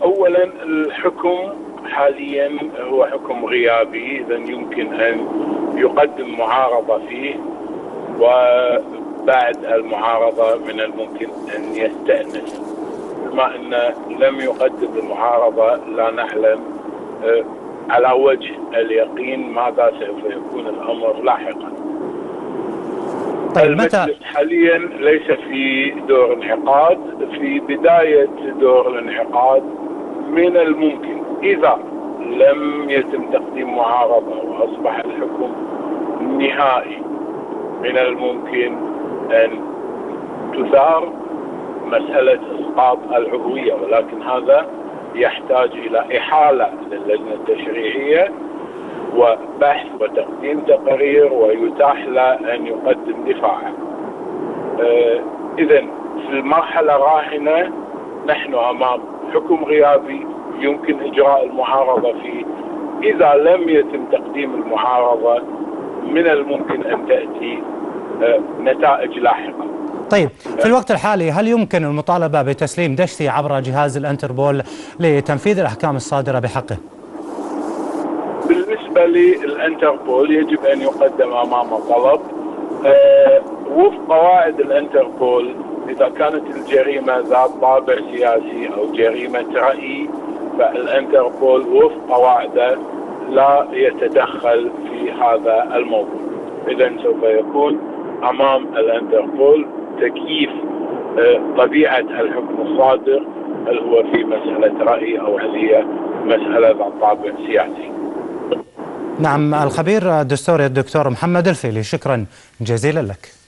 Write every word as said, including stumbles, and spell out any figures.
أولا الحكم حاليا هو حكم غيابي، إذا يمكن أن يقدم معارضة فيه، وبعد المعارضة من الممكن أن يستأنف. بما أن لم يقدم المعارضة لا نعلم على وجه اليقين ماذا سوف يكون الأمر لاحقا. طيب المجلس متى حاليا ليس في دور انعقاد، في بداية دور الانعقاد. من الممكن إذا لم يتم تقديم معارضة وأصبح الحكم نهائي، من الممكن أن تثار مسألة إسقاط العضوية، ولكن هذا يحتاج إلى إحالة للجنة التشريعية وبحث وتقديم تقارير، ويتاح له أن يقدم دفاعه. آه إذن في المرحلة الراهنة نحن أمام حكم غيابي يمكن إجراء المعارضة فيه. إذا لم يتم تقديم المعارضة من الممكن أن تأتي آه نتائج لاحقة. طيب في الوقت الحالي هل يمكن المطالبة بتسليم دشتي عبر جهاز الانتربول لتنفيذ الأحكام الصادرة بحقه؟ بالنسبة للانتربول يجب أن يقدم أمامه طلب أه وفق قواعد الانتربول. إذا كانت الجريمة ذات طابع سياسي أو جريمة رأي، فالانتربول وفق قواعده لا يتدخل في هذا الموضوع. إذن سوف يكون أمام الانتربول تكييف أه طبيعة الحكم الصادر، هل هو في مسألة رأي أو هل هي مسألة ذات طابع سياسي. نعم، الخبير الدستوري الدكتور محمد الفيلي، شكرا جزيلا لك.